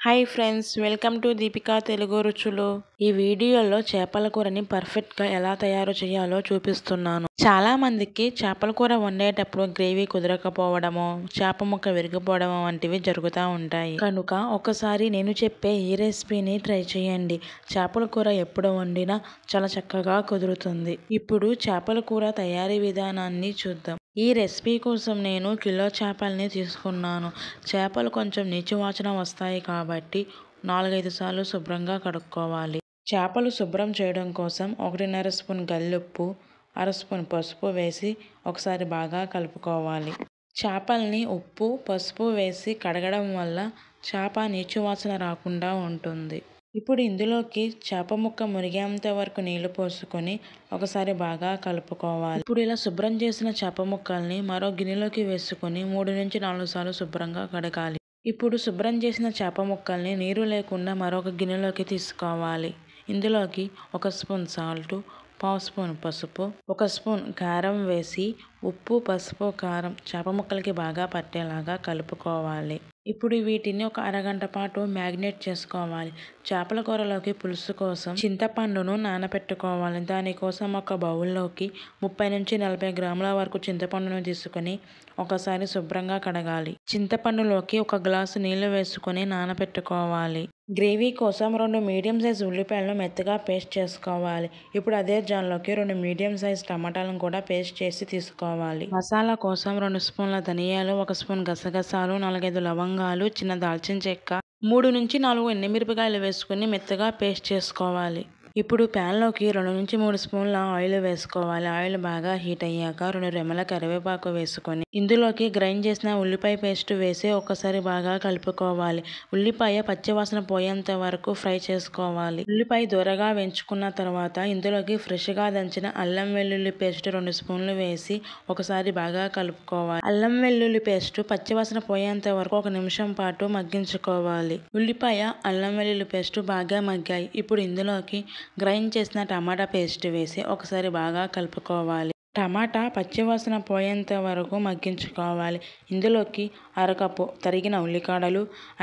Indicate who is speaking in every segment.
Speaker 1: Hi friends, welcome to Deepika Telugu Ruchulu. ఈ వీడియోలో చేపల కూరని పర్ఫెక్ట్గా ఎలా తయారు చేయాలో చూపిస్తున్నాను. చాలా మందికి చేపల కూర వండేటప్పుడు గ్రేవీ కుదరకపోవడము, చేప ముక్క విరిగిపోవడం వంటివి జరుగుతూ ఉంటాయి. కనుక ఒకసారి నేను చెప్పే ఈ రెసిపీని ట్రై చేయండి. చేపల కూర ఎప్పుడు వండినా చాలా చక్కగా కుదురుతుంది. ఇప్పుడు చేపల కూర తయారీ విధానాన్ని చూద్దాం. ఈ రెసిపీ కోసం నేను కిలో చేపల్ని తీసుకున్నాను. చేపలు కొంచెం నీచు వాసన వస్తాయి కాబట్టి 4-5 సార్లు శుభ్రంగా కడుక్కోవాలి. చేపలు శుభ్రం చేయడం కోసం 1.5 స్పూన్ గల్లుప్పు, 1/2 స్పూన్ పసుపు వేసి ఒకసారి బాగా కలుపుకోవాలి. చేపల్ని ఉప్పు, పసుపు వేసి కడగడం వల్ల చేప నీచు వాసన రాకుండా ఉంటుంది. ఇప్పుడు ఇందులోకి చేప ముక్క మునిగేంత వరకు నీళ్లు పోసుకొని ఒకసారి బాగా కలుపుకోవాలి. ఇప్పుడు ఇలా శుభ్రం చేసిన చేప ముక్కల్ని మరో గిన్నెలోకి వేసుకొని 3-4 సార్లు శుభ్రంగా కడగాలి. ఇప్పుడు శుభ్రం చేసిన చేప ముక్కల్ని నీరు లేకుండా మరొక గిన్నెలోకి తీసుకోవాలి. ఇందులోకి 1 స్పూన్ సాల్టు, 1/2 స్పూన్ పసుపు, 1 స్పూన్ కారం వేసి ఉప్పు, పసుపు, కారం చేప ముక్కలకి బాగా పట్టేలాగా కలుపుకోవాలి. ఇప్పుడు వీటిని ఒక అరగంట పాటు మ్యాగ్నేట్ చేసుకోవాలి. చేపల కూరలోకి పులుసు కోసం చింతపండును నానబెట్టుకోవాలి. దానికోసం ఒక బౌల్లోకి 30-40 గ్రాముల వరకు చింతపండును తీసుకొని ఒకసారి శుభ్రంగా కడగాలి. చింతపండులోకి 1 గ్లాసు నీళ్లు వేసుకొని నానబెట్టుకోవాలి. గ్రేవీ కోసం 2 మీడియం సైజ్ ఉల్లిపాయలను మెత్తగా పేస్ట్ చేసుకోవాలి. ఇప్పుడు అదే జాన్లోకి 2 మీడియం సైజ్ టమాటాలను కూడా పేస్ట్ చేసి తీసుకోవాలి. మసాలా కోసం 2 స్పూన్ల ధనియాలు, 1 స్పూన్ గసగసాలు, 4-5 లవంగాలు, చిన్న దాల్చిన చెక్క, 3-4 ఎండుమిరపకాయలు వేసుకుని మెత్తగా పేస్ట్ చేసుకోవాలి. ఇప్పుడు ప్యాన్లోకి 2-3 స్పూన్ల ఆయిల్ వేసుకోవాలి. ఆయిల్ బాగా హీట్ అయ్యాక 2 రెమ్మల కరివేపాకు వేసుకొని ఇందులోకి గ్రైండ్ చేసిన ఉల్లిపాయ పేస్ట్ వేసి ఒకసారి బాగా కలుపుకోవాలి. ఉల్లిపాయ పచ్చివాసన పోయేంత వరకు ఫ్రై చేసుకోవాలి. ఉల్లిపాయ దూరగా వేయించుకున్న తర్వాత ఇందులోకి ఫ్రెష్గా దంచిన అల్లం వెల్లుల్లి పేస్ట్ 2 స్పూన్లు వేసి ఒకసారి బాగా కలుపుకోవాలి. అల్లం వెల్లుల్లి పేస్ట్ పచ్చివాసన పోయేంత వరకు 1 నిమిషం పాటు మగ్గించుకోవాలి. ఉల్లిపాయ, అల్లం వెల్లుల్లి పేస్ట్ బాగా మగ్గాయి. ఇప్పుడు ఇందులోకి గ్రైండ్ చేసిన టమాటా పేస్ట్ వేసి ఒకసారి బాగా కలుపుకోవాలి. టమాటా పచ్చివాసన పోయేంత వరకు మగ్గించుకోవాలి. ఇందులోకి 1/2 కప్పు తరిగిన ఉల్లికాడలు,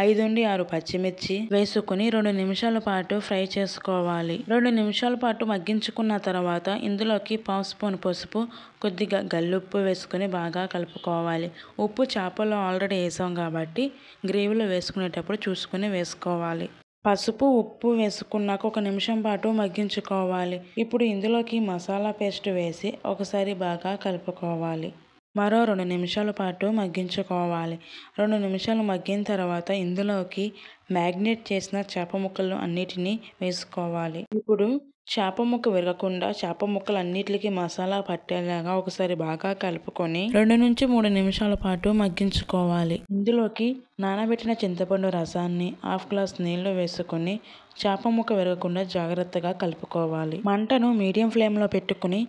Speaker 1: 5-6 పచ్చిమిర్చి వేసుకుని 2 నిమిషాల పాటు ఫ్రై చేసుకోవాలి. 2 నిమిషాల పాటు మగ్గించుకున్న తర్వాత ఇందులోకి 1/2 స్పూన్ పసుపు, కొద్దిగా గల్లుప్పు వేసుకుని బాగా కలుపుకోవాలి. ఉప్పు చేపల్లో ఆల్రెడీ వేసాం కాబట్టి గ్రేవీలో వేసుకునేటప్పుడు చూసుకుని వేసుకోవాలి. పసుపు, ఉప్పు వేసుకున్నాక 1 నిమిషం పాటు మగ్గించుకోవాలి. ఇప్పుడు ఇందులోకి మసాలా పేస్ట్ వేసి ఒకసారి బాగా కలుపుకోవాలి. మరో 2 నిమిషాల పాటు మగ్గించుకోవాలి. 2 నిమిషాలు మగ్గిన తర్వాత ఇందులోకి మ్యాగ్నేట్ చేసిన చేప ముక్కలు అన్నిటినీ వేసుకోవాలి. ఇప్పుడు చేప ముక్క విరగకుండా చేప ముక్కలు అన్నిటికీ మసాలా పట్టేలాగా ఒకసారి బాగా కలుపుకొని 2-3 నిమిషాల పాటు మగ్గించుకోవాలి. ఇందులోకి నానబెట్టిన చింతపండు రసాన్ని 1/2 గ్లాస్ నీళ్లు వేసుకొని చేప ముక్క విరగకుండా జాగ్రత్తగా కలుపుకోవాలి. మంటను మీడియం ఫ్లేమ్లో పెట్టుకుని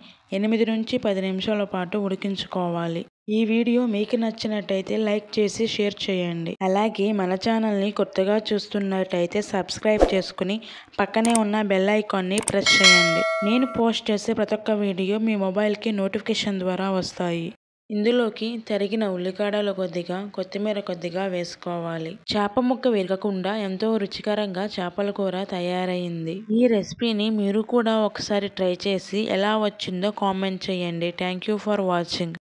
Speaker 1: 8-10 నిమిషాల పాటు ఉడికించుకోవాలి. ఈ వీడియో మీకు నచ్చినట్టయితే లైక్ చేసి షేర్ చేయండి. అలాగే మన ఛానల్ని కొత్తగా చూస్తున్నట్టయితే సబ్స్క్రైబ్ చేసుకుని పక్కనే ఉన్న బెల్ ఐకాన్ని ప్రెస్ చేయండి. నేను పోస్ట్ చేసే ప్రతి ఒక్క వీడియో మీ మొబైల్కి నోటిఫికేషన్ ద్వారా వస్తాయి. ఇందులోకి తరిగిన ఉల్లికాడలు కొద్దిగా, కొత్తిమీర కొద్దిగా వేసుకోవాలి. చేప ముక్క విరగకుండా ఎంతో రుచికరంగా చేపల కూర తయారైంది. ఈ రెసిపీని మీరు కూడా ఒకసారి ట్రై చేసి ఎలా వచ్చిందో కామెంట్ చేయండి. Thank you for watching.